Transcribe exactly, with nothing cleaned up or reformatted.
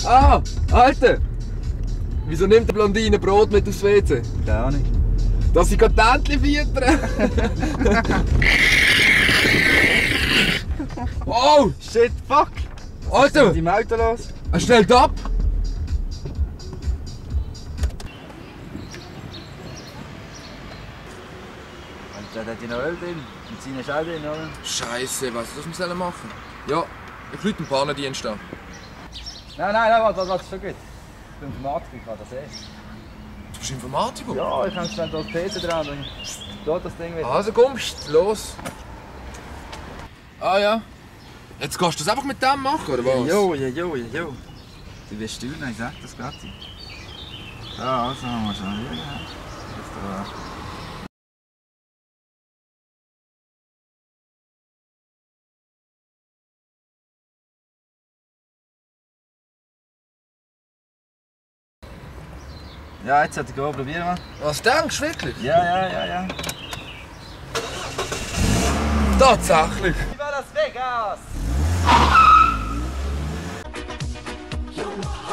Ah, Alter! Wieso nimmt der Blondine Brot mit aufs W C? Keine Ahnung. Dass sie Tentchen füttern! Oh! Shit, fuck! Was ist Alter! mit deinem Auto los? Er stellt ab! Da hat ja noch Öl drin. Benzin ist auch drin, oder? Scheiße, was was wir machen? Ja, ich rufe den Bahnendienst an. Nein, nein, nein, warte, warte, ist schon gut. Ich bin Informatiker, ich kann das eh. Du bist Informatiker? Ja, ich habe schnell das P C dran, dann geht das Ding wieder. Also kommst, los! Ah ja. Jetzt kannst du das einfach mit dem machen, oder was? Jo, jo, jo, jo. Du wirst staunen, ich sag das gerade. Ja, also, mal schauen. Ja, ja, jetzt hat er gehen, probieren wir. Was denkst du wirklich? Ja, ja, ja, ja. Tatsächlich! Viva Las Vegas!